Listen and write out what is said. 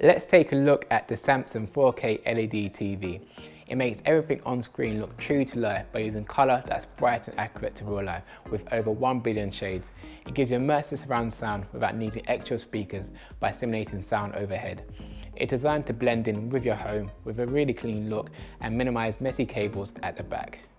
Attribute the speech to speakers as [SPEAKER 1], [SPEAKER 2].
[SPEAKER 1] Let's take a look at the Samsung 4K LED TV. It makes everything on screen look true to life by using colour that's bright and accurate to real life with over 1 billion shades. It gives you immersive surround sound without needing extra speakers by simulating sound overhead. It's designed to blend in with your home with a really clean look and minimise messy cables at the back.